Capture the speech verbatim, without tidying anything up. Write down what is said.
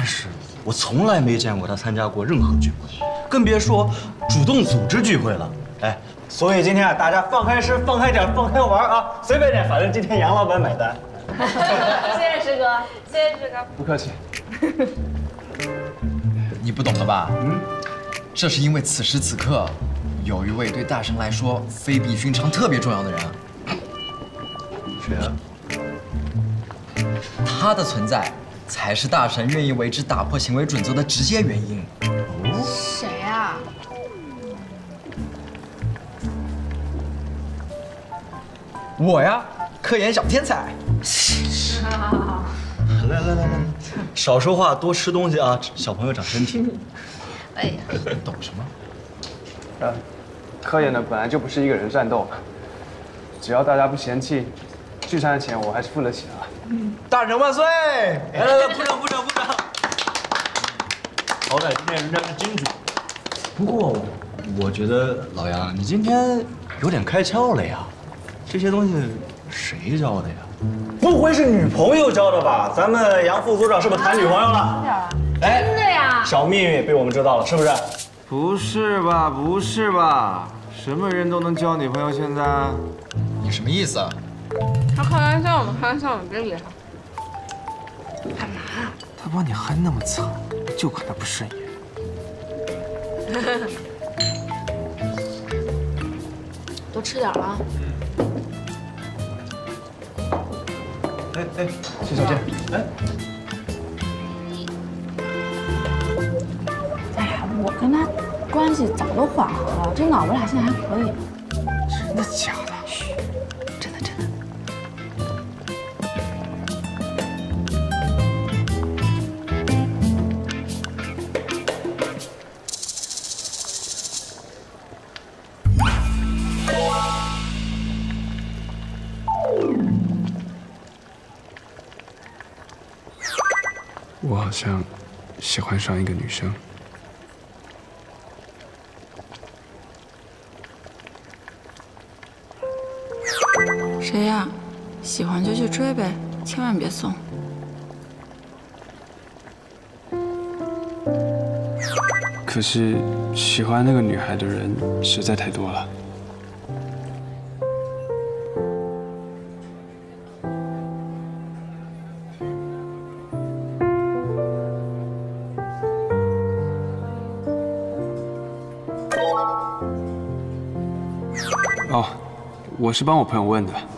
是我从来没见过他参加过任何聚会，更别说主动组织聚会了。哎，所以今天啊，大家放开吃，放开点，放开玩啊，随便点，反正今天杨老板买单。 谢谢师哥，谢谢师哥。 不客气。 你不懂了吧？嗯，这是因为此时此刻，有一位对大神来说非比寻常、特别重要的人。 谁啊？ 他的存在才是大神愿意为之打破行为准则的直接原因。 哦，谁啊？ 我呀，科研小天才。 来来来来，少说话，多吃东西啊，小朋友长身体。 哎呀， 懂什么？ 呃，科研呢本来就不是一个人战斗，只要大家不嫌弃，聚餐的钱我还是付得起的。 嗯，大神万岁！ 来来来，鼓掌鼓掌鼓掌！好歹今天人家是金主。不过，我觉得老杨，你今天有点开窍了呀。这些东西谁教的呀？不会是女朋友教的吧？咱们杨副组长是不是谈女朋友了？哎， 真的呀！ 小秘密被我们知道了，是不是？ 不是吧？不是吧？什么人都能交女朋友？现在你什么意思啊？ 他开玩笑嘛，开玩笑，你别理他。 干嘛？他把你害那么惨，就看他不顺眼。 多吃点啊。 哎哎， 洗手间。哎。 哎呀，我跟他关系早都缓和了，真的，我俩现在还可以。 真的假的？ 嘘，真的真的。 我好像喜欢上一个女生。 谁呀？喜欢就去追呗，千万别送。 可是喜欢那个女孩的人实在太多了。哦，我是帮我朋友问的。